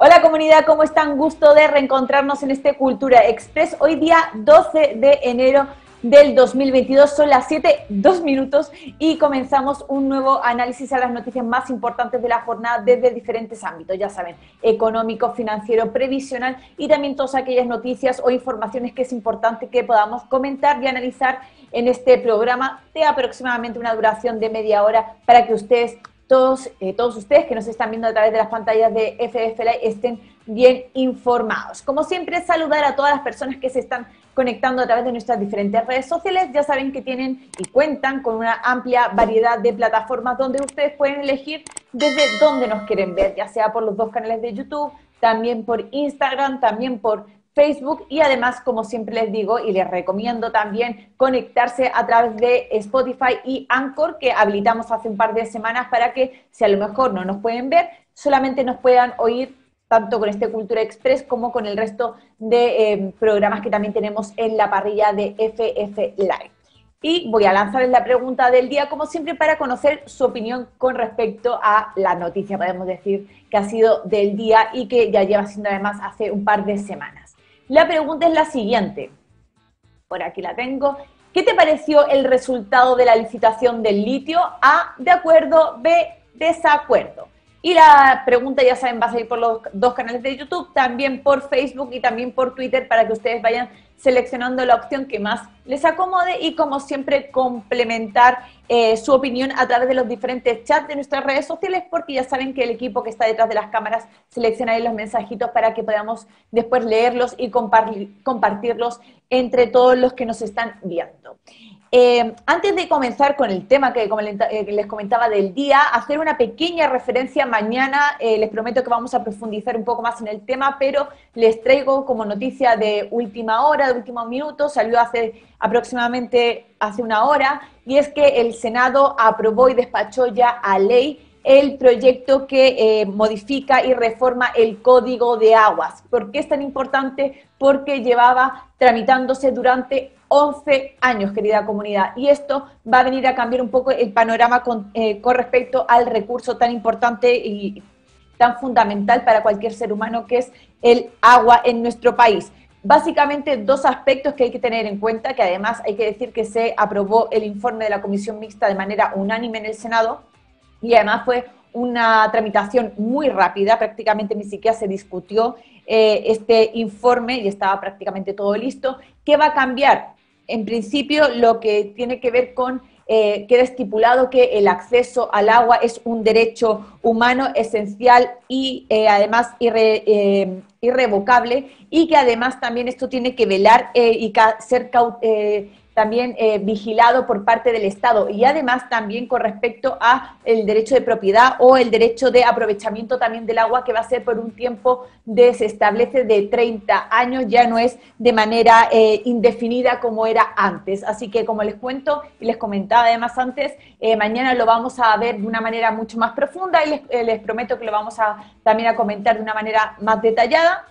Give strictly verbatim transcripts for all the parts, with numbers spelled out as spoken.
Hola comunidad, ¿cómo están? Gusto de reencontrarnos en este Cultura Express. Hoy día doce de enero del dos mil veintidós, son las siete, dos minutos y comenzamos un nuevo análisis a las noticias más importantes de la jornada desde diferentes ámbitos, ya saben, económico, financiero, previsional y también todas aquellas noticias o informaciones que es importante que podamos comentar y analizar en este programa de aproximadamente una duración de media hora para que ustedes Todos, eh, todos ustedes que nos están viendo a través de las pantallas de F F Live estén bien informados. Como siempre, saludar a todas las personas que se están conectando a través de nuestras diferentes redes sociales. Ya saben que tienen y cuentan con una amplia variedad de plataformas donde ustedes pueden elegir desde dónde nos quieren ver, ya sea por los dos canales de YouTube, también por Instagram, también por Facebook y además, como siempre les digo y les recomiendo también conectarse a través de Spotify y Anchor, que habilitamos hace un par de semanas para que, si a lo mejor no nos pueden ver, solamente nos puedan oír tanto con este Cultura Express como con el resto de eh, programas que también tenemos en la parrilla de F F Live. Y voy a lanzarles la pregunta del día, como siempre, para conocer su opinión con respecto a la noticia, podemos decir, que ha sido del día y que ya lleva siendo además hace un par de semanas. La pregunta es la siguiente, por aquí la tengo. ¿Qué te pareció el resultado de la licitación del litio? A, de acuerdo, B, desacuerdo. Y la pregunta, ya saben, va a salir por los dos canales de YouTube, también por Facebook y también por Twitter para que ustedes vayan seleccionando la opción que más les acomode y, como siempre, complementar eh, su opinión a través de los diferentes chats de nuestras redes sociales, porque ya saben que el equipo que está detrás de las cámaras selecciona ahí los mensajitos para que podamos después leerlos y compartirlos entre todos los que nos están viendo. Eh, antes de comenzar con el tema que, como les comentaba del día, hacer una pequeña referencia mañana, eh, les prometo que vamos a profundizar un poco más en el tema, pero les traigo como noticia de última hora, de último minuto, salió hace aproximadamente hace una hora, y es que el Senado aprobó y despachó ya a ley el proyecto que eh, modifica y reforma el Código de Aguas. ¿Por qué es tan importante? Porque llevaba tramitándose durante once años, querida comunidad, y esto va a venir a cambiar un poco el panorama con, eh, con respecto al recurso tan importante y tan fundamental para cualquier ser humano que es el agua en nuestro país. Básicamente dos aspectos que hay que tener en cuenta, que además hay que decir que se aprobó el informe de la Comisión Mixta de manera unánime en el Senado, y además fue una tramitación muy rápida, prácticamente ni siquiera se discutió eh, este informe y estaba prácticamente todo listo. ¿Qué va a cambiar? En principio, lo que tiene que ver con, eh, queda estipulado que el acceso al agua es un derecho humano esencial y eh, además irre, eh, irrevocable, y que además también esto tiene que velar eh, y ser eh, también eh, vigilado por parte del Estado, y además también con respecto a el derecho de propiedad o el derecho de aprovechamiento también del agua, que va a ser por un tiempo de, se establece de treinta años, ya no es de manera eh, indefinida como era antes. Así que, como les cuento y les comentaba además antes, eh, mañana lo vamos a ver de una manera mucho más profunda y les, eh, les prometo que lo vamos a también a comentar de una manera más detallada,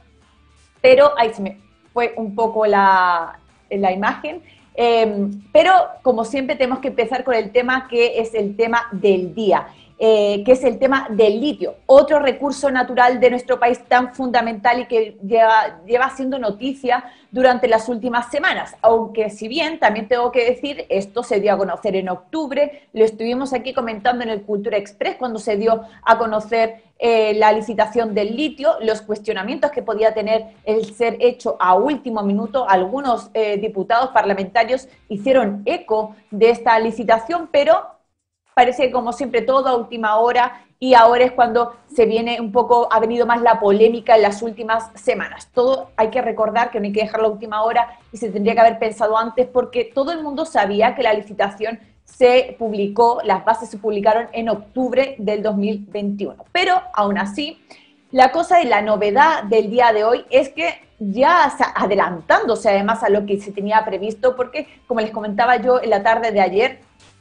pero ahí se me fue un poco la, la imagen. Eh, pero, como siempre, tenemos que empezar con el tema que es el tema del día, eh, que es el tema del litio, otro recurso natural de nuestro país tan fundamental y que lleva, lleva siendo noticia durante las últimas semanas, aunque si bien también tengo que decir, esto se dio a conocer en octubre, lo estuvimos aquí comentando en el Cultura Express cuando se dio a conocer eh, la licitación del litio, los cuestionamientos que podía tener el ser hecho a último minuto. Algunos eh, diputados parlamentarios hicieron eco de esta licitación, pero parece que, como siempre, todo a última hora, y ahora es cuando se viene un poco, ha venido más la polémica en las últimas semanas. Todo hay que recordar que no hay que dejarlo a última hora y se tendría que haber pensado antes, porque todo el mundo sabía que la licitación se publicó, las bases se publicaron en octubre del dos mil veintiuno. Pero aún así, la cosa y la novedad del día de hoy es que ya adelantándose además a lo que se tenía previsto, porque como les comentaba yo en la tarde de ayer,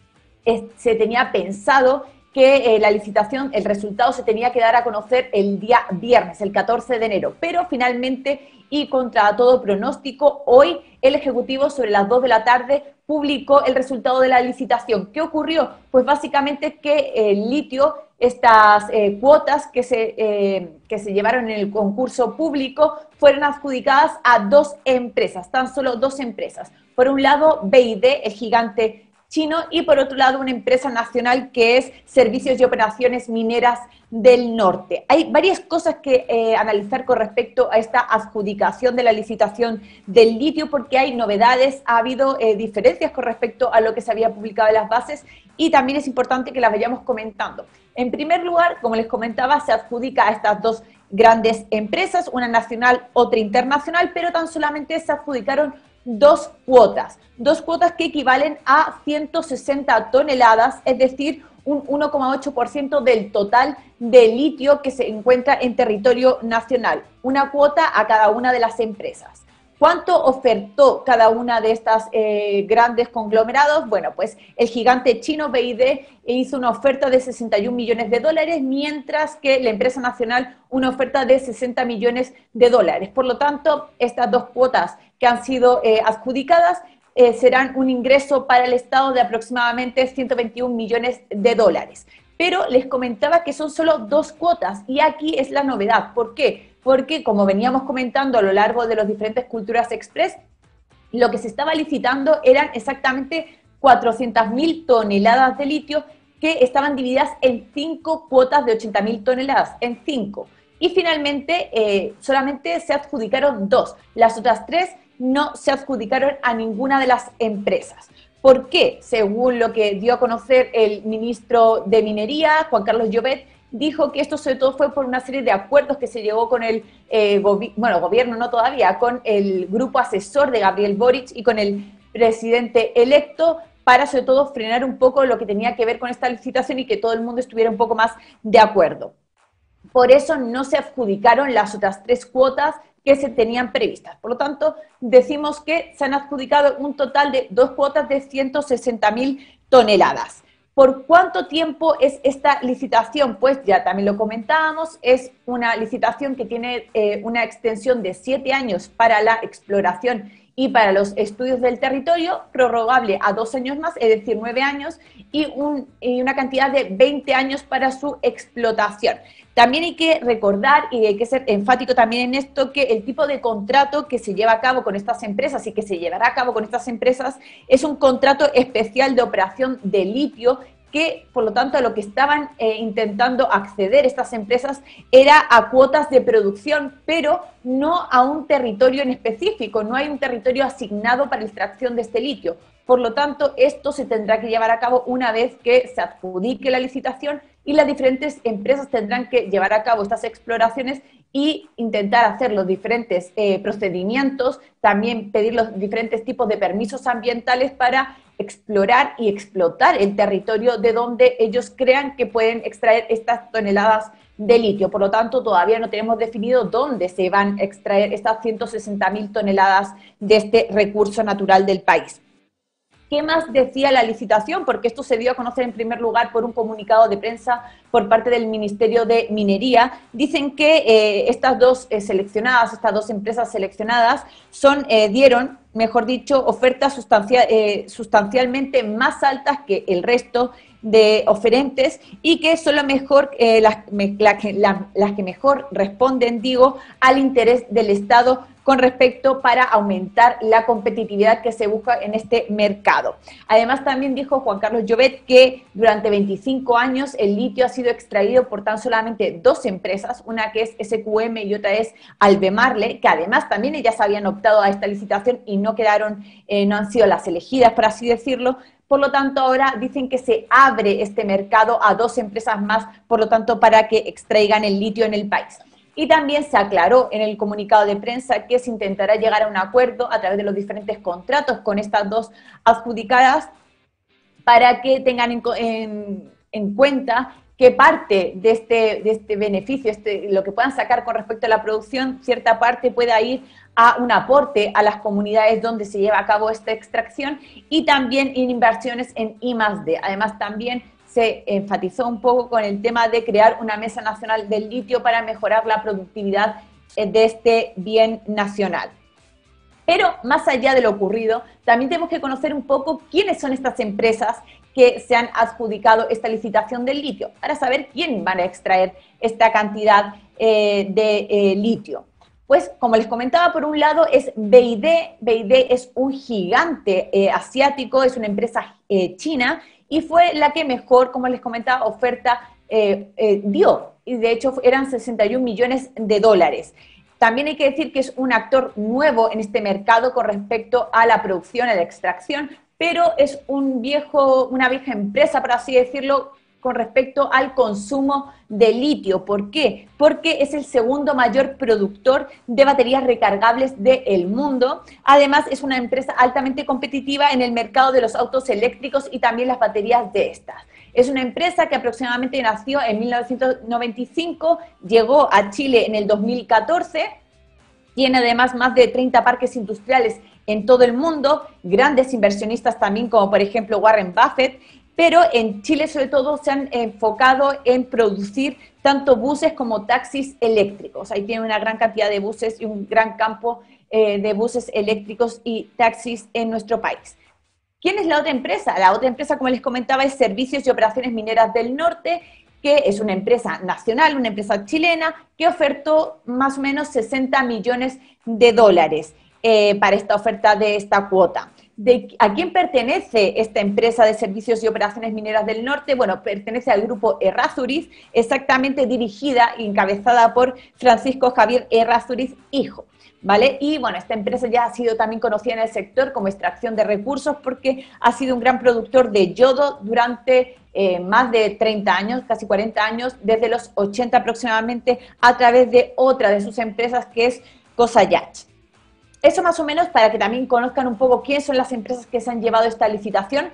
se tenía pensado que eh, la licitación, el resultado se tenía que dar a conocer el día viernes, el catorce de enero, pero finalmente, y contra todo pronóstico, hoy el Ejecutivo sobre las dos de la tarde publicó el resultado de la licitación. ¿Qué ocurrió? Pues básicamente que el litio estas eh, cuotas que se, eh, que se llevaron en el concurso público fueron adjudicadas a dos empresas, tan solo dos empresas. Por un lado, B y D, el gigante chino, y por otro lado una empresa nacional que es Servicios y Operaciones Mineras del Norte. Hay varias cosas que eh, analizar con respecto a esta adjudicación de la licitación del litio, porque hay novedades, ha habido eh, diferencias con respecto a lo que se había publicado en las bases, y también es importante que las vayamos comentando. En primer lugar, como les comentaba, se adjudica a estas dos grandes empresas, una nacional, otra internacional, pero tan solamente se adjudicaron dos cuotas, dos cuotas que equivalen a ciento sesenta toneladas, es decir, un uno coma ocho por ciento del total de litio que se encuentra en territorio nacional, una cuota a cada una de las empresas. ¿Cuánto ofertó cada una de estas eh, grandes conglomerados? Bueno, pues el gigante chino B I D hizo una oferta de sesenta y un millones de dólares, mientras que la empresa nacional una oferta de sesenta millones de dólares. Por lo tanto, estas dos cuotas que han sido eh, adjudicadas eh, serán un ingreso para el Estado de aproximadamente ciento veintiún millones de dólares. Pero les comentaba que son solo dos cuotas y aquí es la novedad. ¿Por qué? Porque, como veníamos comentando a lo largo de los diferentes Culturas Express, lo que se estaba licitando eran exactamente cuatrocientas mil toneladas de litio que estaban divididas en cinco cuotas de ochenta mil toneladas, en cinco. Y finalmente eh, solamente se adjudicaron dos. Las otras tres no se adjudicaron a ninguna de las empresas. ¿Por qué? Según lo que dio a conocer el ministro de Minería, Juan Carlos Llobet, dijo que esto sobre todo fue por una serie de acuerdos que se llegó con el eh, gobi bueno, gobierno, no todavía, con el grupo asesor de Gabriel Boric y con el presidente electo, para sobre todo frenar un poco lo que tenía que ver con esta licitación y que todo el mundo estuviera un poco más de acuerdo. Por eso no se adjudicaron las otras tres cuotas que se tenían previstas. Por lo tanto, decimos que se han adjudicado un total de dos cuotas de ciento sesenta mil toneladas. ¿Por cuánto tiempo es esta licitación? Pues ya también lo comentábamos, es una licitación que tiene eh, una extensión de siete años para la exploración y para los estudios del territorio, prorrogable a dos años más, es decir, nueve años, y, un, y una cantidad de veinte años para su explotación. También hay que recordar, y hay que ser enfático también en esto, que el tipo de contrato que se lleva a cabo con estas empresas y que se llevará a cabo con estas empresas es un contrato especial de operación de litio, que por lo tanto a lo que estaban eh, intentando acceder estas empresas era a cuotas de producción, pero no a un territorio en específico, no hay un territorio asignado para la extracción de este litio. Por lo tanto, esto se tendrá que llevar a cabo una vez que se adjudique la licitación y las diferentes empresas tendrán que llevar a cabo estas exploraciones y intentar hacer los diferentes eh, procedimientos, también pedir los diferentes tipos de permisos ambientales para explorar y explotar el territorio de donde ellos crean que pueden extraer estas toneladas de litio. Por lo tanto, todavía no tenemos definido dónde se van a extraer estas ciento sesenta mil toneladas de este recurso natural del país. ¿Qué más decía la licitación? Porque esto se dio a conocer en primer lugar por un comunicado de prensa por parte del Ministerio de Minería. Dicen que eh, estas dos eh, seleccionadas, estas dos empresas seleccionadas, son, eh, dieron, mejor dicho, ofertas sustancia, eh, sustancialmente más altas que el resto de oferentes y que son lo mejor, eh, las, la, la, las que mejor responden, digo, al interés del Estado con respecto para aumentar la competitividad que se busca en este mercado. Además, también dijo Juan Carlos Llobet que durante veinticinco años el litio ha sido extraído por tan solamente dos empresas, una que es S Q M y otra es Albemarle, que además también ellas habían optado a esta licitación y no quedaron, eh, no han sido las elegidas, por así decirlo. Por lo tanto, ahora dicen que se abre este mercado a dos empresas más, por lo tanto, para que extraigan el litio en el país. Y también se aclaró en el comunicado de prensa que se intentará llegar a un acuerdo a través de los diferentes contratos con estas dos adjudicadas para que tengan en, en, en cuenta que parte de este, de este beneficio, este, lo que puedan sacar con respecto a la producción, cierta parte pueda ir a un aporte a las comunidades donde se lleva a cabo esta extracción y también en inversiones en I más D. Además, también se enfatizó un poco con el tema de crear una mesa nacional del litio para mejorar la productividad de este bien nacional. Pero más allá de lo ocurrido, también tenemos que conocer un poco quiénes son estas empresas que se han adjudicado esta licitación del litio, para saber quién van a extraer esta cantidad eh, de eh, litio. Pues, como les comentaba, por un lado es B Y D. B Y D es un gigante eh, asiático, es una empresa eh, china, y fue la que mejor, como les comentaba, oferta eh, eh, dio. Y de hecho eran sesenta y un millones de dólares. También hay que decir que es un actor nuevo en este mercado con respecto a la producción, a la extracción, pero es un viejo, una vieja empresa, por así decirlo, con respecto al consumo de litio. ¿Por qué? Porque es el segundo mayor productor de baterías recargables del mundo. Además, es una empresa altamente competitiva en el mercado de los autos eléctricos y también las baterías de estas. Es una empresa que aproximadamente nació en mil novecientos noventa y cinco, llegó a Chile en el dos mil catorce, tiene además más de treinta parques industriales en todo el mundo, grandes inversionistas también como por ejemplo Warren Buffett, pero en Chile sobre todo se han enfocado en producir tanto buses como taxis eléctricos. Ahí tienen una gran cantidad de buses y un gran campo eh, de buses eléctricos y taxis en nuestro país. ¿Quién es la otra empresa? La otra empresa, como les comentaba, es Servicios y Operaciones Mineras del Norte, que es una empresa nacional, una empresa chilena, que ofertó más o menos sesenta millones de dólares eh, para esta oferta de esta cuota. ¿De ¿A quién pertenece esta empresa de Servicios y Operaciones Mineras del Norte? Bueno, pertenece al grupo Errázuriz, exactamente dirigida y encabezada por Francisco Javier Errázuriz, hijo, ¿vale? Y bueno, esta empresa ya ha sido también conocida en el sector como extracción de recursos porque ha sido un gran productor de yodo durante eh, más de treinta años, casi cuarenta años, desde los ochenta aproximadamente, a través de otra de sus empresas que es Cosayach. Eso más o menos para que también conozcan un poco quiénes son las empresas que se han llevado esta licitación,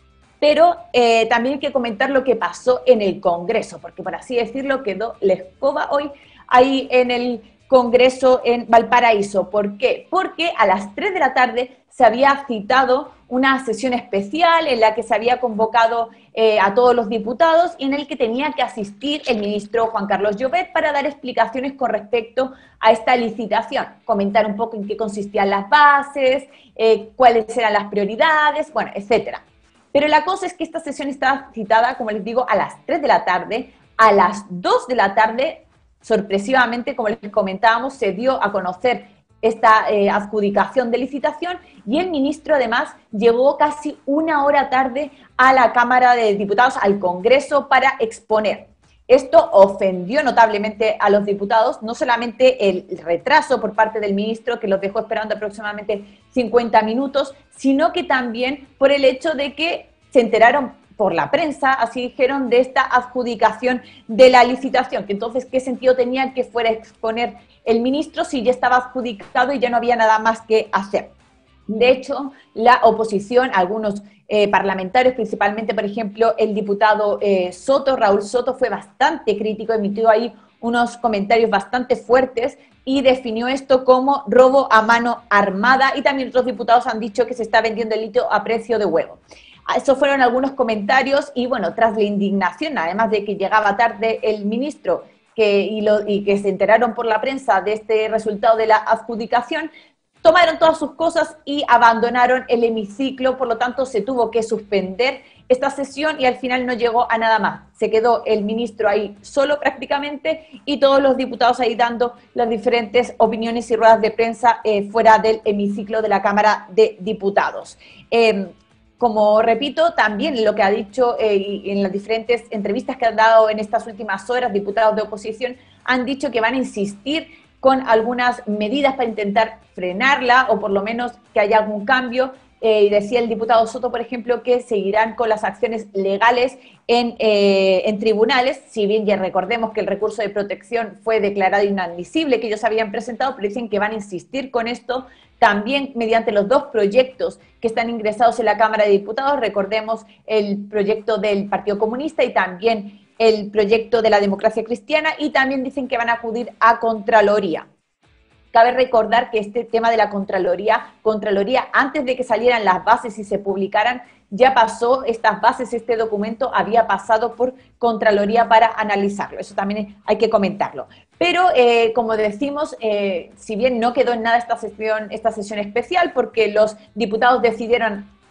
pero eh, también hay que comentar lo que pasó en el Congreso, porque por así decirlo quedó la escoba hoy ahí en el Congreso en Valparaíso. ¿Por qué? Porque a las tres de la tarde se había citado una sesión especial en la que se había convocado eh, a todos los diputados y en el que tenía que asistir el ministro Juan Carlos Llobet para dar explicaciones con respecto a esta licitación, comentar un poco en qué consistían las bases, eh, cuáles eran las prioridades, bueno, etcétera. Pero la cosa es que esta sesión estaba citada, como les digo, a las tres de la tarde, a las dos de la tarde, sorpresivamente, como les comentábamos, se dio a conocer esta eh, adjudicación de licitación y el ministro además llegó casi una hora tarde a la Cámara de Diputados, al Congreso, para exponer. Esto ofendió notablemente a los diputados, no solamente el retraso por parte del ministro, que los dejó esperando aproximadamente cincuenta minutos, sino que también por el hecho de que se enteraron por la prensa, así dijeron, de esta adjudicación de la licitación, que entonces, ¿qué sentido tenía que fuera a exponer el ministro si ya estaba adjudicado y ya no había nada más que hacer? De hecho, la oposición, algunos eh, parlamentarios, principalmente, por ejemplo, el diputado eh, Soto, Raúl Soto, fue bastante crítico, emitió ahí unos comentarios bastante fuertes y definió esto como robo a mano armada, y también otros diputados han dicho que se está vendiendo el litio a precio de huevo. Esos fueron algunos comentarios y, bueno, tras la indignación, además de que llegaba tarde el ministro que, y, lo, y que se enteraron por la prensa de este resultado de la adjudicación, tomaron todas sus cosas y abandonaron el hemiciclo, por lo tanto se tuvo que suspender esta sesión y al final no llegó a nada más. Se quedó el ministro ahí solo prácticamente y todos los diputados ahí dando las diferentes opiniones y ruedas de prensa eh, fuera del hemiciclo de la Cámara de Diputados. Eh, Como repito, también lo que ha dicho eh, en las diferentes entrevistas que han dado en estas últimas horas, diputados de oposición han dicho que van a insistir con algunas medidas para intentar frenarla o por lo menos que haya algún cambio. Eh, y decía el diputado Soto, por ejemplo, que seguirán con las acciones legales en, eh, en tribunales, si bien ya recordemos que el recurso de protección fue declarado inadmisible, que ellos habían presentado, pero dicen que van a insistir con esto también mediante los dos proyectos que están ingresados en la Cámara de Diputados. Recordemos el proyecto del Partido Comunista y también el proyecto de la Democracia Cristiana, y también dicen que van a acudir a Contraloría. Cabe recordar que este tema de la Contraloría, Contraloría, antes de que salieran las bases y se publicaran, ya pasó estas bases, este documento había pasado por Contraloría para analizarlo. Eso también hay que comentarlo. Pero, eh, como decimos, eh, si bien no quedó en nada esta sesión, esta sesión especial, porque los diputados decidieron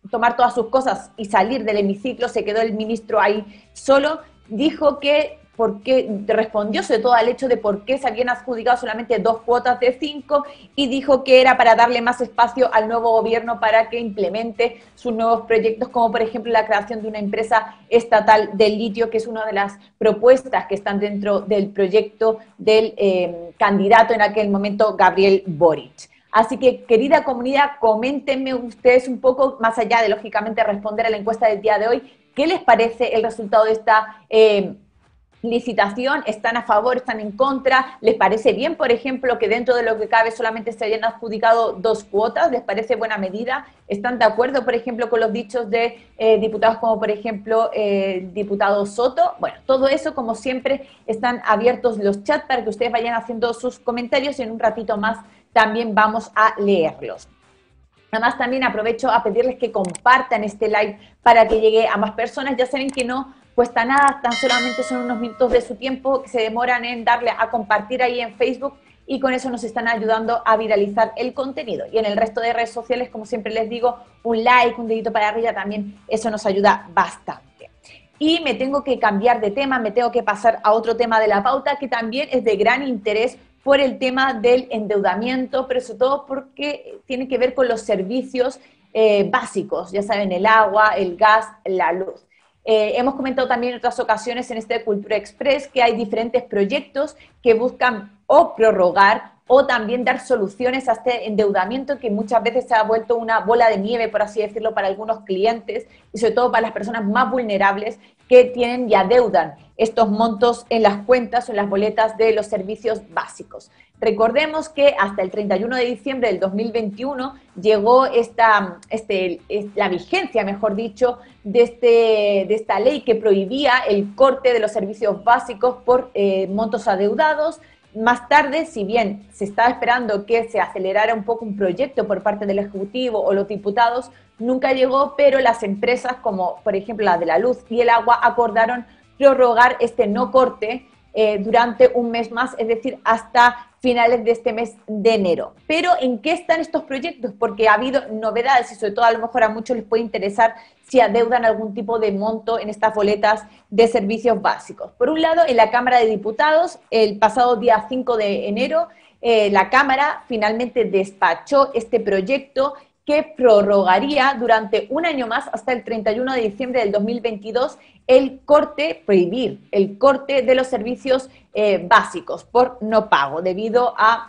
tomar todas sus cosas y salir del hemiciclo, se quedó el ministro ahí solo, dijo que porque respondió sobre todo al hecho de por qué se habían adjudicado solamente dos cuotas de cinco y dijo que era para darle más espacio al nuevo gobierno para que implemente sus nuevos proyectos, como por ejemplo la creación de una empresa estatal del litio, que es una de las propuestas que están dentro del proyecto del eh, candidato en aquel momento, Gabriel Boric. Así que, querida comunidad, coméntenme ustedes un poco, más allá de, lógicamente, responder a la encuesta del día de hoy, ¿qué les parece el resultado de esta eh, licitación? ¿Están a favor, están en contra? ¿Les parece bien, por ejemplo, que dentro de lo que cabe solamente se hayan adjudicado dos cuotas? ¿Les parece buena medida? ¿Están de acuerdo, por ejemplo, con los dichos de eh, diputados como, por ejemplo, eh, el diputado Soto? Bueno, todo eso, como siempre, están abiertos los chats para que ustedes vayan haciendo sus comentarios y en un ratito más también vamos a leerlos. Además, también aprovecho a pedirles que compartan este live para que llegue a más personas. Ya saben que no cuesta nada, tan solamente son unos minutos de su tiempo que se demoran en darle a compartir ahí en Facebook y con eso nos están ayudando a viralizar el contenido. Y en el resto de redes sociales, como siempre les digo, un like, un dedito para arriba también, eso nos ayuda bastante. Y me tengo que cambiar de tema, me tengo que pasar a otro tema de la pauta que también es de gran interés por el tema del endeudamiento, pero sobre todo porque tiene que ver con los servicios eh, básicos, ya saben, el agua, el gas, la luz. Eh, hemos comentado también en otras ocasiones en este Cultura Express que hay diferentes proyectos que buscan o prorrogar o también dar soluciones a este endeudamiento que muchas veces se ha vuelto una bola de nieve, por así decirlo, para algunos clientes y sobre todo para las personas más vulnerables que tienen y adeudan estos montos en las cuentas o en las boletas de los servicios básicos. Recordemos que hasta el treinta y uno de diciembre del dos mil veintiuno llegó esta, este, la vigencia, mejor dicho, de, este, de esta ley que prohibía el corte de los servicios básicos por eh, montos adeudados. Más tarde, si bien se estaba esperando que se acelerara un poco un proyecto por parte del Ejecutivo o los diputados, nunca llegó, pero las empresas como por ejemplo la de la luz y el agua acordaron prorrogar este no corte eh, durante un mes más, es decir, hasta finales de este mes de enero. Pero ¿en qué están estos proyectos? Porque ha habido novedades y sobre todo a lo mejor a muchos les puede interesar si adeudan algún tipo de monto en estas boletas de servicios básicos. Por un lado, en la Cámara de Diputados, el pasado día cinco de enero, eh, la Cámara finalmente despachó este proyecto que prorrogaría durante un año más, hasta el treinta y uno de diciembre del dos mil veintidós, el corte, prohibir el corte de los servicios eh, básicos por no pago debido a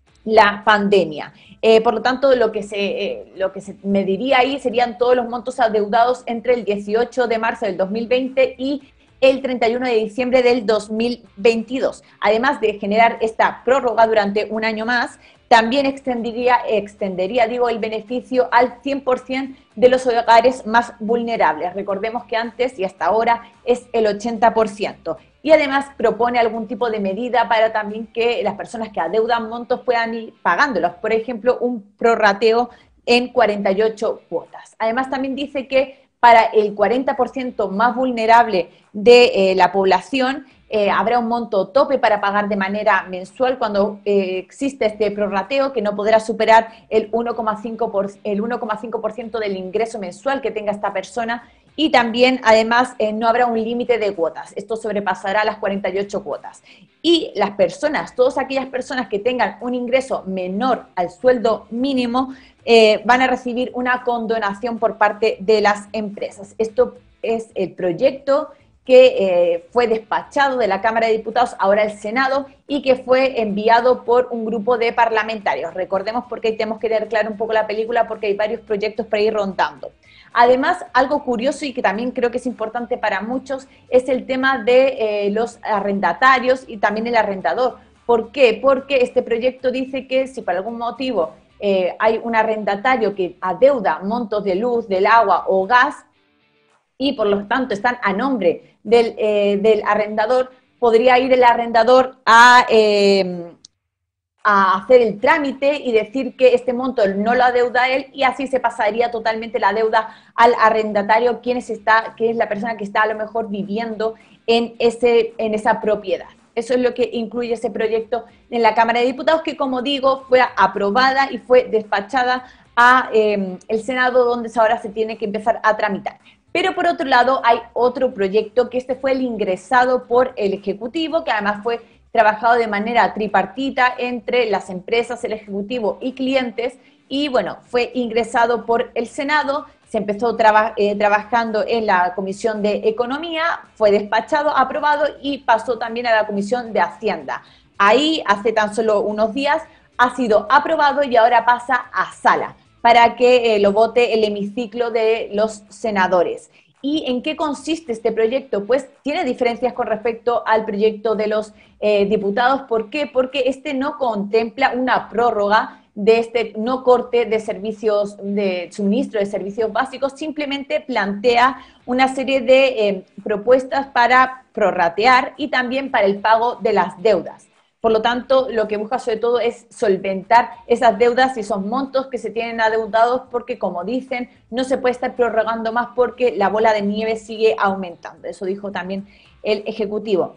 la pandemia. Eh, por lo tanto, lo que, se, eh, lo que se mediría ahí serían todos los montos adeudados entre el dieciocho de marzo del dos mil veinte y el treinta y uno de diciembre del dos mil veintidós. Además de generar esta prórroga durante un año más, también extendería, extendería digo, el beneficio al cien por ciento de los hogares más vulnerables. Recordemos que antes y hasta ahora es el ochenta por ciento. Y además propone algún tipo de medida para también que las personas que adeudan montos puedan ir pagándolos. Por ejemplo, un prorrateo en cuarenta y ocho cuotas. Además también dice que para el cuarenta por ciento más vulnerable de eh, la población, Eh, habrá un monto tope para pagar de manera mensual cuando eh, existe este prorrateo que no podrá superar el uno coma cinco por ciento del ingreso mensual que tenga esta persona y también además eh, no habrá un límite de cuotas, esto sobrepasará las cuarenta y ocho cuotas. Y las personas, todas aquellas personas que tengan un ingreso menor al sueldo mínimo eh, van a recibir una condonación por parte de las empresas. Esto es el proyecto que eh, fue despachado de la Cámara de Diputados, ahora el Senado, y que fue enviado por un grupo de parlamentarios. Recordemos porque ahí tenemos que leer claro un poco la película porque hay varios proyectos por ahí rondando. Además, algo curioso y que también creo que es importante para muchos es el tema de eh, los arrendatarios y también el arrendador. ¿Por qué? Porque este proyecto dice que si por algún motivo eh, hay un arrendatario que adeuda montos de luz, del agua o gas, y por lo tanto están a nombre del, eh, del arrendador, podría ir el arrendador a, eh, a hacer el trámite y decir que este monto no lo adeuda él y así se pasaría totalmente la deuda al arrendatario, quien es, está, que es la persona que está a lo mejor viviendo en, ese, en esa propiedad. Eso es lo que incluye ese proyecto en la Cámara de Diputados, que como digo, fue aprobada y fue despachada a eh, el Senado, donde ahora se tiene que empezar a tramitar. Pero por otro lado hay otro proyecto que este fue el ingresado por el Ejecutivo, que además fue trabajado de manera tripartita entre las empresas, el Ejecutivo y clientes, y bueno, fue ingresado por el Senado, se empezó traba, eh, trabajando en la Comisión de Economía, fue despachado, aprobado y pasó también a la Comisión de Hacienda. Ahí, hace tan solo unos días, ha sido aprobado y ahora pasa a sala para que eh, lo vote el hemiciclo de los senadores. ¿Y en qué consiste este proyecto? Pues tiene diferencias con respecto al proyecto de los eh, diputados. ¿Por qué? Porque este no contempla una prórroga de este no corte de servicios, de suministro de servicios básicos, simplemente plantea una serie de eh, propuestas para prorratear y también para el pago de las deudas. Por lo tanto, lo que busca sobre todo es solventar esas deudas y esos montos que se tienen adeudados porque, como dicen, no se puede estar prorrogando más porque la bola de nieve sigue aumentando. Eso dijo también el Ejecutivo.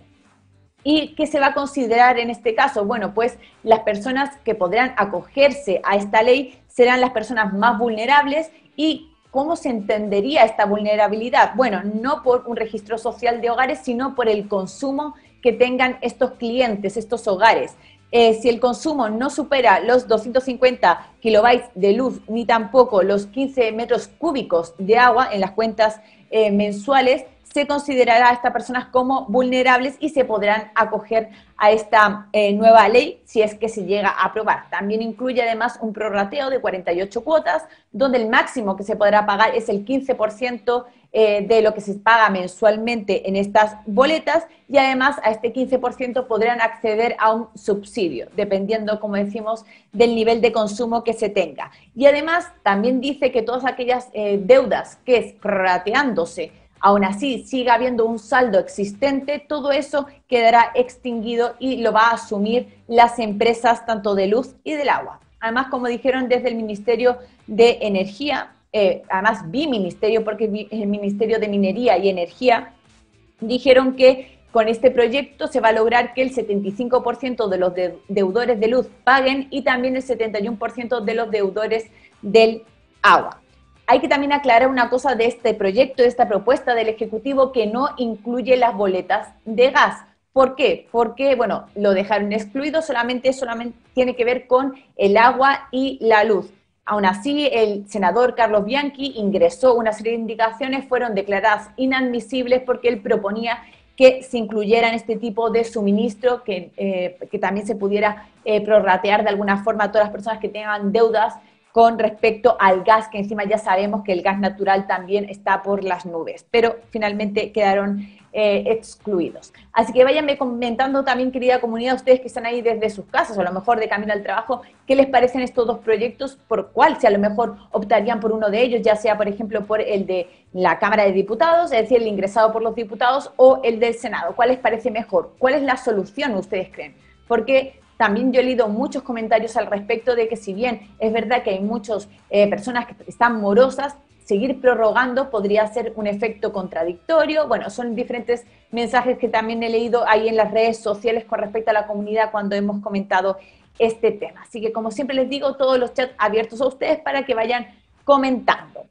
¿Y qué se va a considerar en este caso? Bueno, pues las personas que podrán acogerse a esta ley serán las personas más vulnerables. ¿Y cómo se entendería esta vulnerabilidad? Bueno, no por un registro social de hogares, sino por el consumo que tengan estos clientes, estos hogares. Eh, si el consumo no supera los doscientos cincuenta kilobytes de luz, ni tampoco los quince metros cúbicos de agua en las cuentas eh, mensuales, se considerará a estas personas como vulnerables y se podrán acoger a esta eh, nueva ley si es que se llega a aprobar. También incluye además un prorrateo de cuarenta y ocho cuotas, donde el máximo que se podrá pagar es el quince por ciento eh, de lo que se paga mensualmente en estas boletas, y además a este quince por ciento podrán acceder a un subsidio, dependiendo, como decimos, del nivel de consumo que se tenga. Y además también dice que todas aquellas eh, deudas que es prorrateándose, aún así siga habiendo un saldo existente, todo eso quedará extinguido y lo va a asumir las empresas tanto de luz y del agua. Además, como dijeron desde el Ministerio de Energía, eh, además biministerio, porque el Ministerio de Minería y Energía, dijeron que con este proyecto se va a lograr que el setenta y cinco por ciento de los de deudores de luz paguen y también el setenta y uno por ciento de los deudores del agua. Hay que también aclarar una cosa de este proyecto, de esta propuesta del Ejecutivo, que no incluye las boletas de gas. ¿Por qué? Porque, bueno, lo dejaron excluido, solamente, solamente tiene que ver con el agua y la luz. Aún así, el senador Carlos Bianchi ingresó una serie de indicaciones, fueron declaradas inadmisibles porque él proponía que se incluyera en este tipo de suministro, que, eh, que también se pudiera eh, prorratear de alguna forma a todas las personas que tengan deudas con respecto al gas, que encima ya sabemos que el gas natural también está por las nubes, pero finalmente quedaron eh, excluidos. Así que váyanme comentando también, querida comunidad, ustedes que están ahí desde sus casas o a lo mejor de camino al trabajo, ¿qué les parecen estos dos proyectos? ¿Por cuál? Si a lo mejor optarían por uno de ellos, ya sea, por ejemplo, por el de la Cámara de Diputados, es decir, el ingresado por los diputados, o el del Senado. ¿Cuál les parece mejor? ¿Cuál es la solución, ustedes creen? Porque también yo he leído muchos comentarios al respecto de que si bien es verdad que hay muchas eh, personas que están morosas, seguir prorrogando podría ser un efecto contradictorio. Bueno, son diferentes mensajes que también he leído ahí en las redes sociales con respecto a la comunidad cuando hemos comentado este tema. Así que, como siempre les digo, todos los chats abiertos a ustedes para que vayan comentando.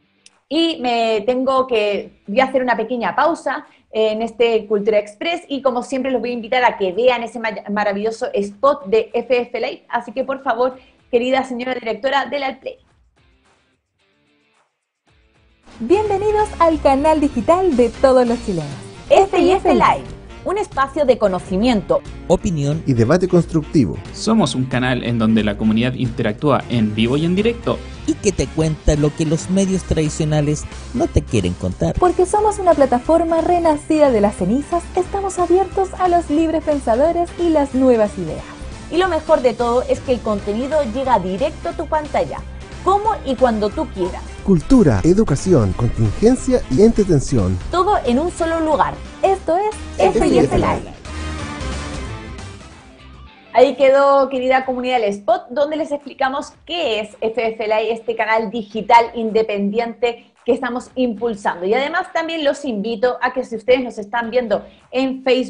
Y me tengo que, voy a hacer una pequeña pausa en este Cultura Express y como siempre los voy a invitar a que vean ese maravilloso spot de F F Live. Así que por favor, querida señora directora del Alplay. Bienvenidos al canal digital de todos los chilenos. F F Live, un espacio de conocimiento, opinión y debate constructivo. Somos un canal en donde la comunidad interactúa en vivo y en directo y que te cuenta lo que los medios tradicionales no te quieren contar. Porque somos una plataforma renacida de las cenizas, estamos abiertos a los libres pensadores y las nuevas ideas. Y lo mejor de todo es que el contenido llega directo a tu pantalla, como y cuando tú quieras. Cultura, educación, contingencia y entretención. Todo en un solo lugar. Esto es F F Live. Ahí quedó, querida comunidad, el spot donde les explicamos qué es F F Live, este canal digital independiente que estamos impulsando. Y además también los invito a que si ustedes nos están viendo en Facebook,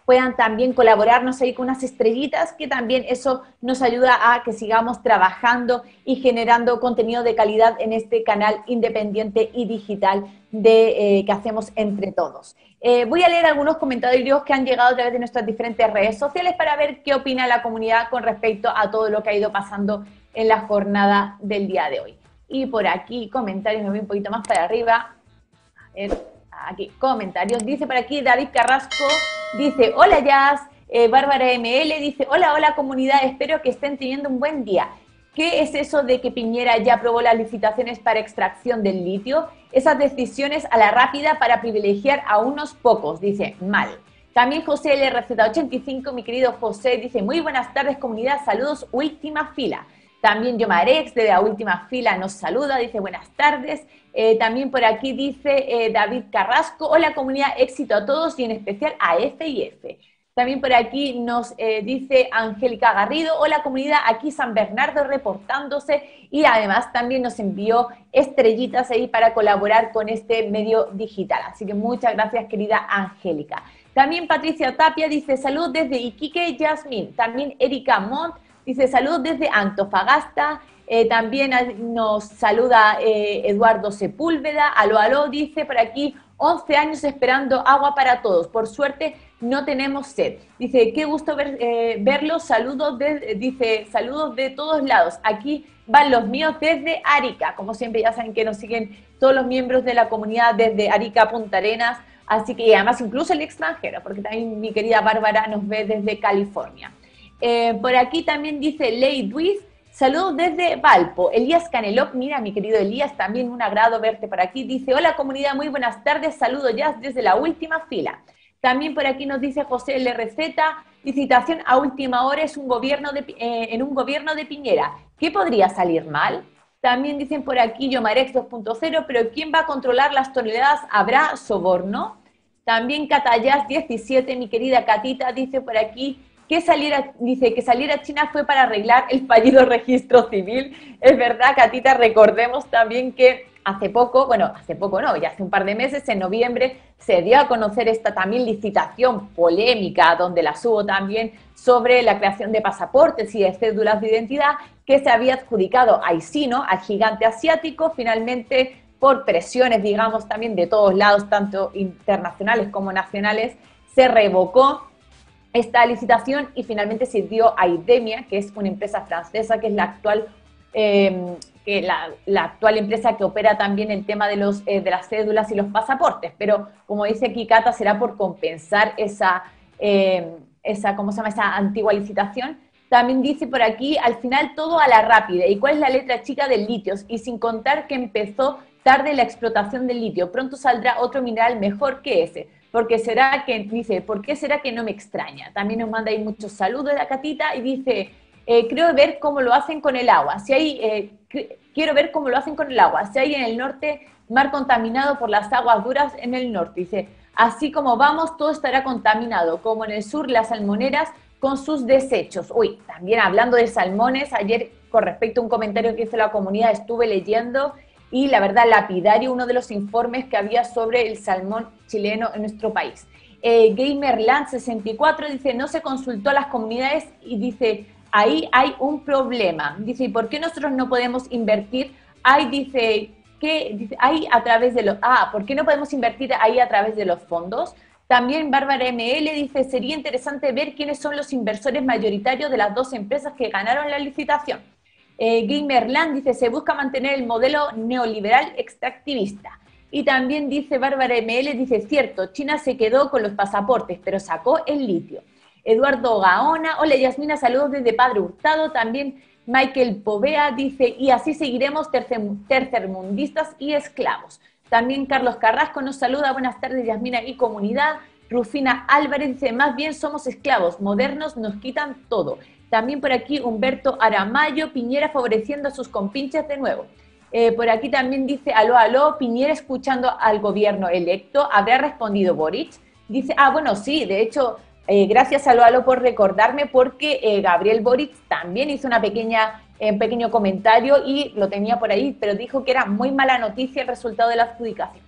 puedan también colaborarnos ahí con unas estrellitas, que también eso nos ayuda a que sigamos trabajando y generando contenido de calidad en este canal independiente y digital de, eh, que hacemos entre todos. Eh, voy a leer algunos comentarios que han llegado a través de nuestras diferentes redes sociales para ver qué opina la comunidad con respecto a todo lo que ha ido pasando en la jornada del día de hoy. Y por aquí comentarios, me voy un poquito más para arriba. A ver, aquí comentarios. Dice por aquí David Carrasco, dice, hola Jazz. Eh, Bárbara M L dice, hola, hola comunidad, espero que estén teniendo un buen día. ¿Qué es eso de que Piñera ya aprobó las licitaciones para extracción del litio? Esas decisiones a la rápida para privilegiar a unos pocos, dice, mal. También José L R Z ochenta y cinco, mi querido José, dice, muy buenas tardes comunidad, saludos, última fila. También Yomarex, de la última fila, nos saluda, dice, buenas tardes. Eh, también por aquí dice eh, David Carrasco, hola comunidad, éxito a todos y en especial a F y F. También por aquí nos eh, dice Angélica Garrido, hola comunidad, aquí San Bernardo reportándose y además también nos envió estrellitas ahí para colaborar con este medio digital. Así que muchas gracias querida Angélica. También Patricia Tapia dice salud desde Iquique, Yasmín. También Erika Montt dice salud desde Antofagasta. Eh, también nos saluda eh, Eduardo Sepúlveda, aló, aló, dice por aquí, once años esperando agua para todos, por suerte no tenemos sed. Dice, qué gusto ver, eh, verlos, saludos de, dice, saludos de todos lados, aquí van los míos desde Arica, como siempre ya saben que nos siguen todos los miembros de la comunidad desde Arica, Punta Arenas, así que y además incluso el extranjero, porque también mi querida Bárbara nos ve desde California. Eh, por aquí también dice Ley Duiz, saludos desde Valpo. Elías Canelop, mira mi querido Elías, también un agrado verte por aquí. Dice, hola comunidad, muy buenas tardes, saludos ya desde la última fila. También por aquí nos dice José L R Z, licitación a última hora es un gobierno de, eh, en un gobierno de Piñera. ¿Qué podría salir mal? También dicen por aquí Yomarex dos punto cero, pero ¿quién va a controlar las toneladas? ¿Habrá soborno? También Catayas diecisiete, mi querida Catita, dice por aquí, que saliera, dice que salir a China fue para arreglar el fallido registro civil. Es verdad, Catita, recordemos también que hace poco, bueno, hace poco no, ya hace un par de meses, en noviembre, se dio a conocer esta también licitación polémica, donde las hubo también sobre la creación de pasaportes y de cédulas de identidad, que se había adjudicado a Isino, al gigante asiático, finalmente por presiones, digamos, también de todos lados, tanto internacionales como nacionales, se revocó esta licitación y finalmente se dio a Idemia, que es una empresa francesa, que es la actual, eh, que la, la actual empresa que opera también el tema de, los, eh, de las cédulas y los pasaportes. Pero, como dice aquí Cata, será por compensar esa, eh, esa, ¿cómo se llama? Esa antigua licitación. También dice por aquí, al final todo a la rápida. ¿Y cuál es la letra chica del litio? Y sin contar que empezó tarde la explotación del litio. Pronto saldrá otro mineral mejor que ese. Porque será que, dice, ¿por qué será que no me extraña? También nos manda ahí muchos saludos de la Catita y dice, eh, creo ver cómo lo hacen con el agua. Si hay, eh, quiero ver cómo lo hacen con el agua. Si hay en el norte mar contaminado por las aguas duras en el norte. Dice, así como vamos, todo estará contaminado, como en el sur las salmoneras con sus desechos. Uy, también hablando de salmones, ayer con respecto a un comentario que hizo la comunidad estuve leyendo y la verdad lapidario uno de los informes que había sobre el salmón chileno en nuestro país. Eh, Gamerland sesenta y cuatro dice, no se consultó a las comunidades y dice, ahí hay un problema. Dice, ¿y por qué nosotros no podemos invertir? Ahí dice, ¿qué? Dice, ahí a través de los, ah, ¿por qué no podemos invertir ahí a través de los fondos? También Bárbara M L dice, sería interesante ver quiénes son los inversores mayoritarios de las dos empresas que ganaron la licitación. Eh, Gamerland dice, se busca mantener el modelo neoliberal extractivista. Y también dice Bárbara M L, dice, cierto, China se quedó con los pasaportes, pero sacó el litio. Eduardo Gaona, hola Yasmina, saludos desde Padre Hurtado. También Michael Povea dice, y así seguiremos tercer, tercermundistas y esclavos. También Carlos Carrasco nos saluda, buenas tardes Yasmina y comunidad. Rufina Álvarez dice, más bien somos esclavos, modernos nos quitan todo. También por aquí Humberto Aramayo, Piñera favoreciendo a sus compinches de nuevo. Eh, por aquí también dice, aló, aló, Piñera escuchando al gobierno electo, ¿habrá respondido Boric? Dice, ah, bueno, sí, de hecho, eh, gracias aló, aló por recordarme, porque eh, Gabriel Boric también hizo una pequeña, eh, un pequeño comentario y lo tenía por ahí, pero dijo que era muy mala noticia el resultado de la adjudicación.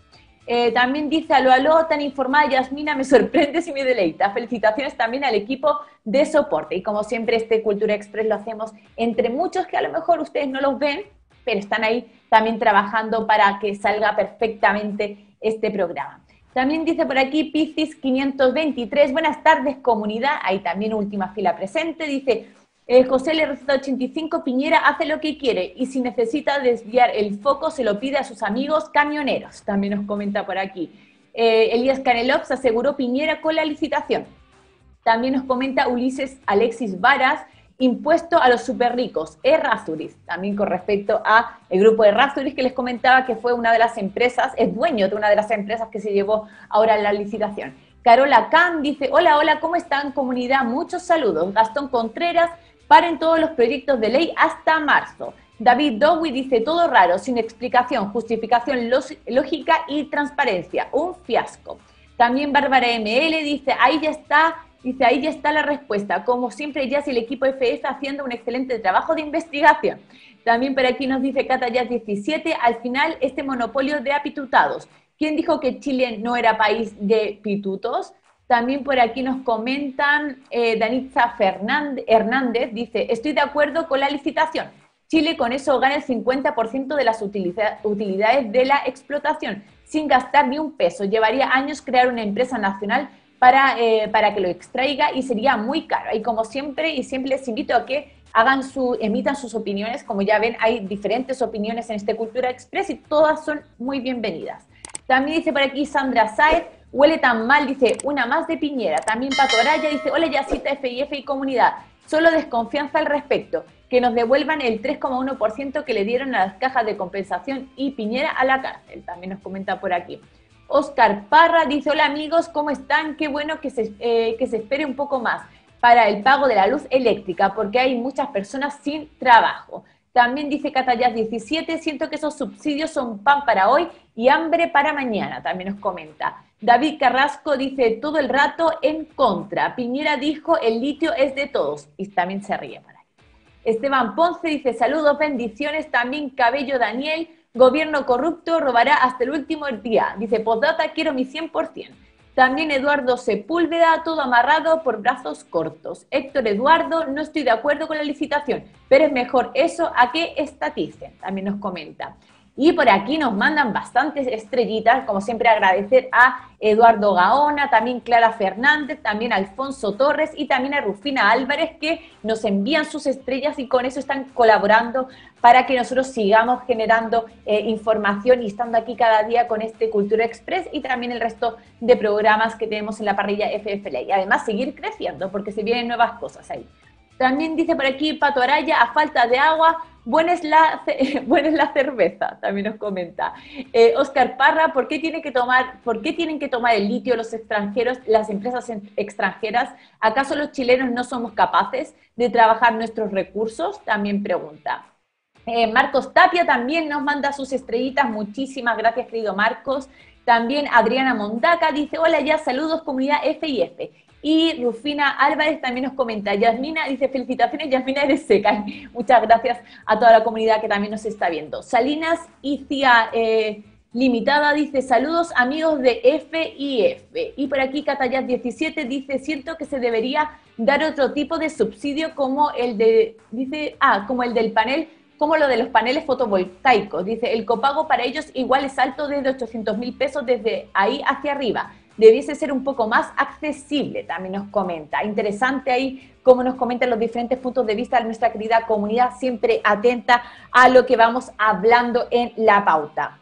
Eh, también dice, aló, aló, tan informada Yasmina, me sorprendes y me deleita. Felicitaciones también al equipo de soporte. Y como siempre, este Cultura Express lo hacemos entre muchos que a lo mejor ustedes no los ven, pero están ahí también trabajando para que salga perfectamente este programa. También dice por aquí Piscis quinientos veintitrés, buenas tardes comunidad, ahí también última fila presente, dice eh, José L R Z ochenta y cinco, Piñera hace lo que quiere y si necesita desviar el foco se lo pide a sus amigos camioneros, también nos comenta por aquí. Eh, Elías Canelov se aseguró Piñera con la licitación. También nos comenta Ulises Alexis Varas, impuesto a los super ricos, Errázuriz, también con respecto a el grupo de Errázuriz que les comentaba que fue una de las empresas, es dueño de una de las empresas que se llevó ahora la licitación. Carola Can dice, hola, hola, ¿cómo están comunidad? Muchos saludos. Gastón Contreras, paren todos los proyectos de ley hasta marzo. David Dowie dice, todo raro, sin explicación, justificación lógica y transparencia, un fiasco. También Bárbara M L dice, ahí ya está, dice, ahí ya está la respuesta. Como siempre, Jazz y el equipo F F haciendo un excelente trabajo de investigación. También por aquí nos dice Cata Jazz diecisiete, al final este monopolio de apitutados. ¿Quién dijo que Chile no era país de pitutos? También por aquí nos comentan, eh, Danitza Fernández, Hernández dice, estoy de acuerdo con la licitación. Chile con eso gana el cincuenta por ciento de las utilidades de la explotación, sin gastar ni un peso. Llevaría años crear una empresa nacional para, eh, para que lo extraiga y sería muy caro. Y como siempre, y siempre les invito a que hagan su, emitan sus opiniones. Como ya ven, hay diferentes opiniones en este Cultura Express y todas son muy bienvenidas. También dice por aquí Sandra Saez, huele tan mal, dice, una más de Piñera. También Pato Araya dice, hola Yacita, F I F y comunidad. Solo desconfianza al respecto, que nos devuelvan el tres coma uno por ciento que le dieron a las cajas de compensación y Piñera a la cárcel. También nos comenta por aquí. Oscar Parra dice, hola amigos, ¿cómo están? Qué bueno que se, eh, que se espere un poco más para el pago de la luz eléctrica, porque hay muchas personas sin trabajo. También dice Catayas diecisiete, siento que esos subsidios son pan para hoy y hambre para mañana, también nos comenta. David Carrasco dice, todo el rato en contra. Piñera dijo, el litio es de todos, y también se ríe por ahí. Esteban Ponce dice, saludos, bendiciones. También Cabello Daniel, gobierno corrupto, robará hasta el último día. Dice, postdata, quiero mi cien por ciento. También Eduardo Sepúlveda, todo amarrado por brazos cortos. Héctor Eduardo, no estoy de acuerdo con la licitación, pero es mejor eso a que estaticen, también nos comenta. Y por aquí nos mandan bastantes estrellitas, como siempre agradecer a Eduardo Gaona, también Clara Fernández, también a Alfonso Torres y también a Rufina Álvarez, que nos envían sus estrellas y con eso están colaborando para que nosotros sigamos generando eh, información y estando aquí cada día con este Cultura Express y también el resto de programas que tenemos en la parrilla F F L. Y además seguir creciendo porque se vienen nuevas cosas ahí. También dice por aquí Pato Araya, a falta de agua, buena es la, buena es la cerveza, también nos comenta. Eh, Oscar Parra, ¿por qué, tiene que tomar, ¿por qué tienen que tomar el litio los extranjeros, las empresas extranjeras? ¿Acaso los chilenos no somos capaces de trabajar nuestros recursos? También pregunta. Eh, Marcos Tapia también nos manda sus estrellitas, muchísimas gracias querido Marcos. También Adriana Mondaca dice, hola ya, saludos comunidad F I F. Y Rufina Álvarez también nos comenta, Yasmina dice, felicitaciones, Yasmina eres seca. Muchas gracias a toda la comunidad que también nos está viendo. Salinas Icia eh, Limitada dice, saludos amigos de F I F. Y por aquí Catayas diecisiete dice, siento que se debería dar otro tipo de subsidio como el de, dice, ah, como el del panel, como lo de los paneles fotovoltaicos. Dice, el copago para ellos igual es alto desde ochocientos mil pesos desde ahí hacia arriba. Debiese ser un poco más accesible, también nos comenta. Interesante ahí cómo nos comentan los diferentes puntos de vista de nuestra querida comunidad, siempre atenta a lo que vamos hablando en la pauta.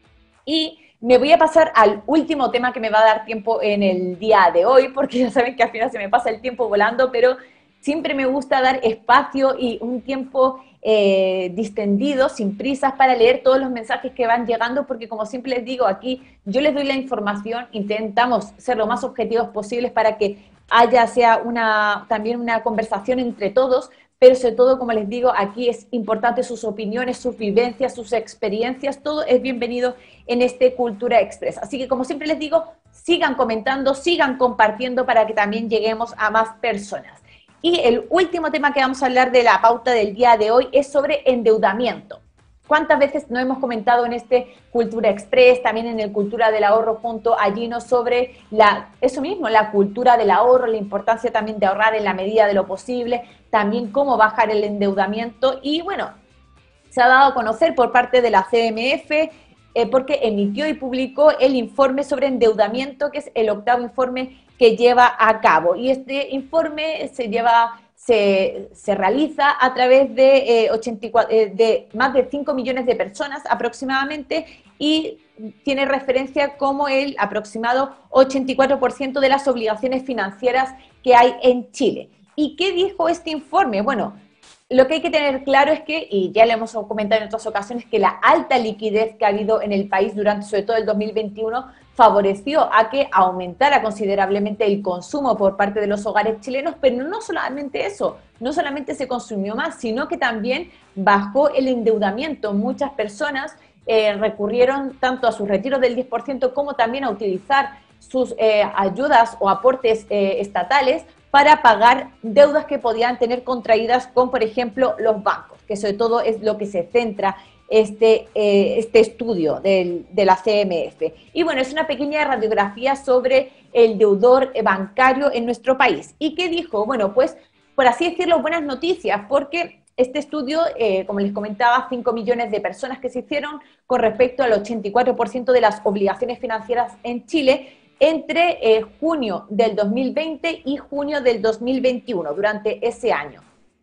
Y me voy a pasar al último tema que me va a dar tiempo en el día de hoy, porque ya saben que al final se me pasa el tiempo volando, pero siempre me gusta dar espacio y un tiempo eh, distendido, sin prisas, para leer todos los mensajes que van llegando, porque como siempre les digo, aquí yo les doy la información, intentamos ser lo más objetivos posibles para que haya sea una, también una conversación entre todos, pero sobre todo, como les digo, aquí es importante sus opiniones, sus vivencias, sus experiencias, todo es bienvenido en este Cultura Express. Así que como siempre les digo, sigan comentando, sigan compartiendo para que también lleguemos a más personas. Y el último tema que vamos a hablar de la pauta del día de hoy es sobre endeudamiento. ¿Cuántas veces no hemos comentado en este Cultura Express, también en el Cultura del Ahorro junto a Gino, sobre la, eso mismo, la cultura del ahorro, la importancia también de ahorrar en la medida de lo posible, también cómo bajar el endeudamiento? Y bueno, se ha dado a conocer por parte de la C M F, eh, porque emitió y publicó el informe sobre endeudamiento, que es el octavo informe que lleva a cabo. Y este informe se lleva... Se, se realiza a través de, eh, ochenta y cuatro, eh, de más de cinco millones de personas aproximadamente, y tiene referencia como el aproximado ochenta y cuatro por ciento de las obligaciones financieras que hay en Chile. ¿Y qué dijo este informe? Bueno, lo que hay que tener claro es que, y ya le hemos comentado en otras ocasiones, que la alta liquidez que ha habido en el país durante sobre todo el dos mil veintiuno favoreció a que aumentara considerablemente el consumo por parte de los hogares chilenos, pero no solamente eso, no solamente se consumió más, sino que también bajó el endeudamiento. Muchas personas eh, recurrieron tanto a sus retiros del diez por ciento como también a utilizar sus eh, ayudas o aportes eh, estatales para pagar deudas que podían tener contraídas con, por ejemplo, los bancos, que sobre todo es lo que se centra este, eh, este estudio del, de la C M F. Y bueno, es una pequeña radiografía sobre el deudor bancario en nuestro país. ¿Y qué dijo? Bueno, pues, por así decirlo, buenas noticias, porque este estudio, eh, como les comentaba, cinco millones de personas que se hicieron con respecto al ochenta y cuatro por ciento de las obligaciones financieras en Chile, entre eh, junio del dos mil veinte y junio del dos mil veintiuno, durante ese año.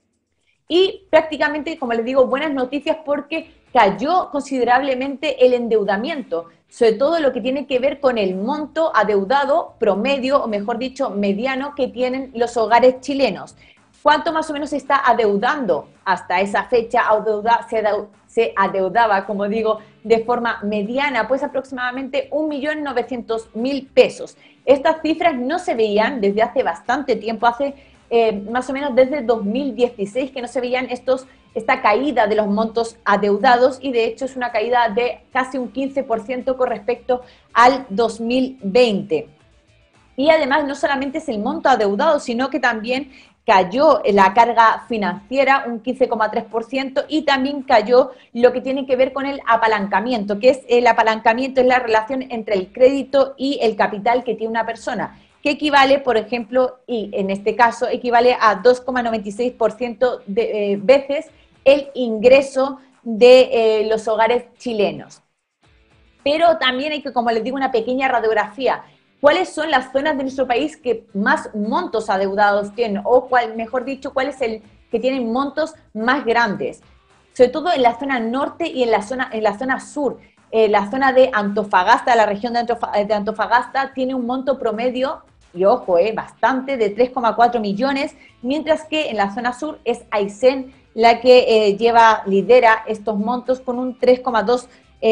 Y prácticamente, como les digo, buenas noticias porque cayó considerablemente el endeudamiento, sobre todo lo que tiene que ver con el monto adeudado promedio, o mejor dicho, mediano, que tienen los hogares chilenos. ¿Cuánto más o menos se está adeudando? Hasta esa fecha adeuda, se, adeu, se adeudaba, como digo, de forma mediana, pues aproximadamente un millón novecientos mil pesos. Estas cifras no se veían desde hace bastante tiempo, hace eh, más o menos desde dos mil dieciséis que no se veían estos, esta caída de los montos adeudados, y de hecho es una caída de casi un quince por ciento con respecto al dos mil veinte. Y además no solamente es el monto adeudado, sino que también cayó la carga financiera un quince coma tres por ciento, y también cayó lo que tiene que ver con el apalancamiento, que es el apalancamiento, es la relación entre el crédito y el capital que tiene una persona, que equivale, por ejemplo, y en este caso equivale a dos coma noventa y seis por ciento de eh, veces el ingreso de eh, los hogares chilenos. Pero también hay que, como les digo, una pequeña radiografía. ¿Cuáles son las zonas de nuestro país que más montos adeudados tienen? O, cuál, mejor dicho, ¿cuál es el que tienen montos más grandes? Sobre todo en la zona norte y en la zona, en la zona sur. Eh, la zona de Antofagasta, la región de, Antofa, de Antofagasta, tiene un monto promedio, y ojo, eh, bastante, de tres coma cuatro millones, mientras que en la zona sur es Aysén la que eh, lleva, lidera estos montos con un tres coma dos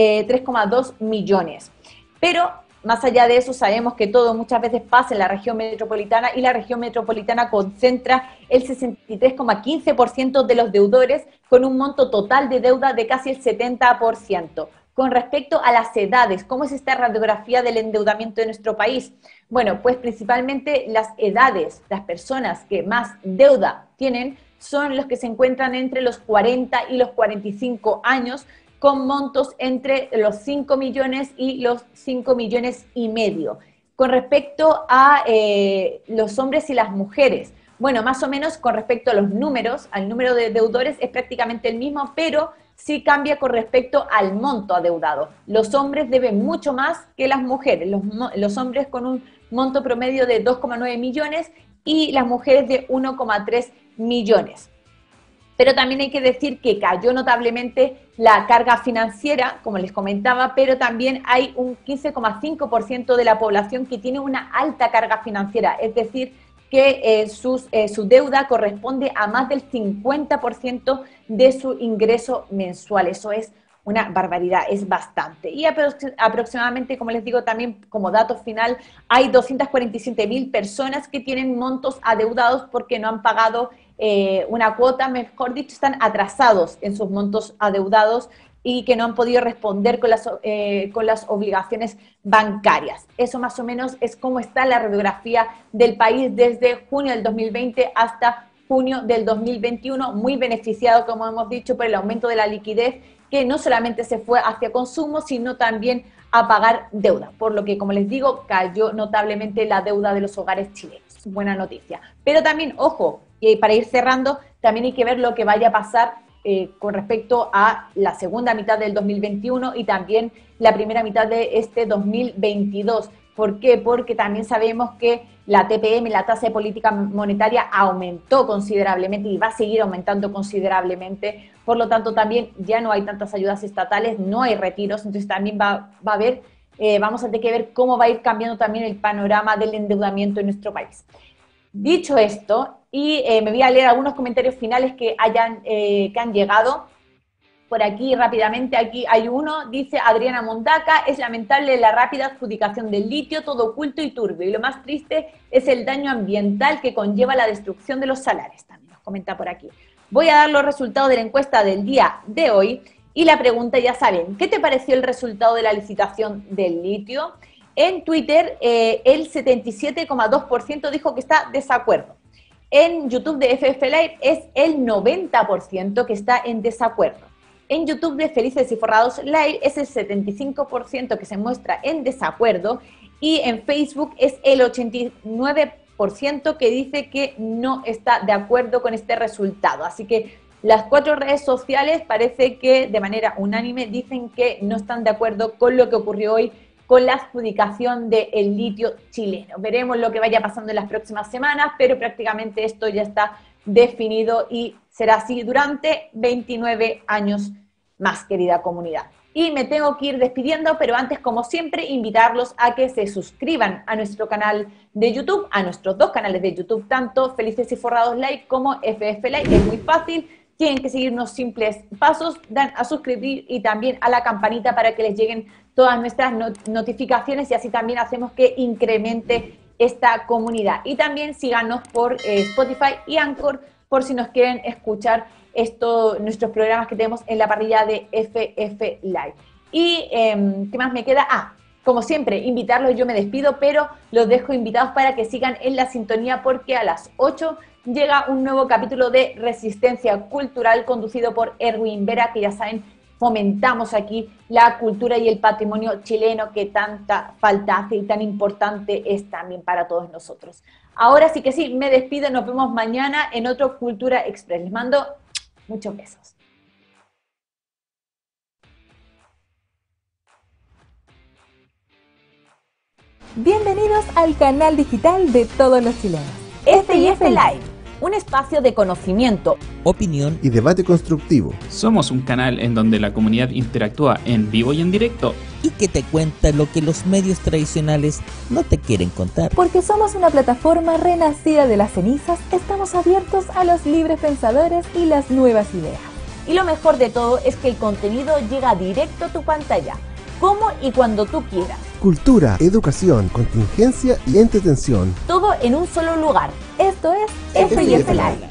millones. Pero más allá de eso, sabemos que todo muchas veces pasa en la región metropolitana, y la región metropolitana concentra el sesenta y tres coma quince por ciento de los deudores, con un monto total de deuda de casi el setenta por ciento. Con respecto a las edades, ¿cómo es esta radiografía del endeudamiento de nuestro país? Bueno, pues principalmente las edades, las personas que más deuda tienen son los que se encuentran entre los cuarenta y los cuarenta y cinco años, con montos entre los cinco millones y los cinco millones y medio. Con respecto a eh, los hombres y las mujeres, bueno, más o menos con respecto a los números, al número de deudores es prácticamente el mismo, pero sí cambia con respecto al monto adeudado. Los hombres deben mucho más que las mujeres, los, los hombres con un monto promedio de dos coma nueve millones y las mujeres de uno coma tres millones. Pero también hay que decir que cayó notablemente la carga financiera, como les comentaba, pero también hay un quince coma cinco por ciento de la población que tiene una alta carga financiera, es decir, que eh, sus, eh, su deuda corresponde a más del cincuenta por ciento de su ingreso mensual. Eso es una barbaridad, es bastante. Y aprox- aproximadamente, como les digo, también como dato final, hay doscientas cuarenta y siete mil personas que tienen montos adeudados porque no han pagado Eh, una cuota, mejor dicho, están atrasados en sus montos adeudados y que no han podido responder con las, eh, con las obligaciones bancarias. Eso más o menos es cómo está la radiografía del país desde junio del dos mil veinte hasta junio del dos mil veintiuno, muy beneficiado, como hemos dicho, por el aumento de la liquidez que no solamente se fue hacia consumo, sino también a pagar deuda, por lo que, como les digo, cayó notablemente la deuda de los hogares chilenos. Buena noticia. Pero también, ojo, y para ir cerrando, también hay que ver lo que vaya a pasar eh, con respecto a la segunda mitad del dos mil veintiuno y también la primera mitad de este dos mil veintidós. ¿Por qué? Porque también sabemos que la T P M, la tasa de política monetaria, aumentó considerablemente y va a seguir aumentando considerablemente. Por lo tanto, también ya no hay tantas ayudas estatales, no hay retiros, entonces también va, va a haber, eh, vamos a tener que ver cómo va a ir cambiando también el panorama del endeudamiento en nuestro país. Dicho esto, y eh, me voy a leer algunos comentarios finales que, hayan, eh, que han llegado por aquí rápidamente. Aquí hay uno, dice Adriana Mondaca: es lamentable la rápida adjudicación del litio, todo oculto y turbio, y lo más triste es el daño ambiental que conlleva la destrucción de los salares. También nos comenta por aquí. Voy a dar los resultados de la encuesta del día de hoy, y la pregunta, ya saben, ¿qué te pareció el resultado de la licitación del litio? En Twitter, eh, el setenta y siete coma dos por ciento dijo que está desacuerdo. En YouTube de F F Live es el noventa por ciento que está en desacuerdo. En YouTube de Felices y Forrados Live es el setenta y cinco por ciento que se muestra en desacuerdo, y en Facebook es el ochenta y nueve por ciento que dice que no está de acuerdo con este resultado. Así que las cuatro redes sociales parece que de manera unánime dicen que no están de acuerdo con lo que ocurrió hoy con la adjudicación del litio chileno. Veremos lo que vaya pasando en las próximas semanas, pero prácticamente esto ya está definido y será así durante veintinueve años más, querida comunidad. Y me tengo que ir despidiendo, pero antes, como siempre, invitarlos a que se suscriban a nuestro canal de YouTube, a nuestros dos canales de YouTube, tanto Felices y Forrados Live como F F Live. Es muy fácil. Tienen que seguir unos simples pasos, dan a suscribir y también a la campanita para que les lleguen todas nuestras not- notificaciones y así también hacemos que incremente esta comunidad. Y también síganos por eh, Spotify y Anchor por si nos quieren escuchar esto, nuestros programas que tenemos en la parrilla de F F Live. Y eh, ¿qué más me queda? Ah, como siempre, invitarlos. Yo me despido, pero los dejo invitados para que sigan en la sintonía, porque a las ocho llega un nuevo capítulo de Resistencia Cultural conducido por Erwin Vera, que ya saben, fomentamos aquí la cultura y el patrimonio chileno que tanta falta hace y tan importante es también para todos nosotros. Ahora sí que sí, me despido, nos vemos mañana en otro Cultura Express. Les mando muchos besos. Bienvenidos al canal digital de todos los chilenos. F y F Live, un espacio de conocimiento, Opinión y debate constructivo. Somos un canal en donde la comunidad interactúa en vivo y en directo. y que te cuenta lo que los medios tradicionales no te quieren contar. Porque somos una plataforma renacida de las cenizas, estamos abiertos a los libres pensadores y las nuevas ideas. y lo mejor de todo es que el contenido llega directo a tu pantalla, como y cuando tú quieras. Cultura, educación, contingencia y entretención. Todo en un solo lugar. Esto es F y F Live.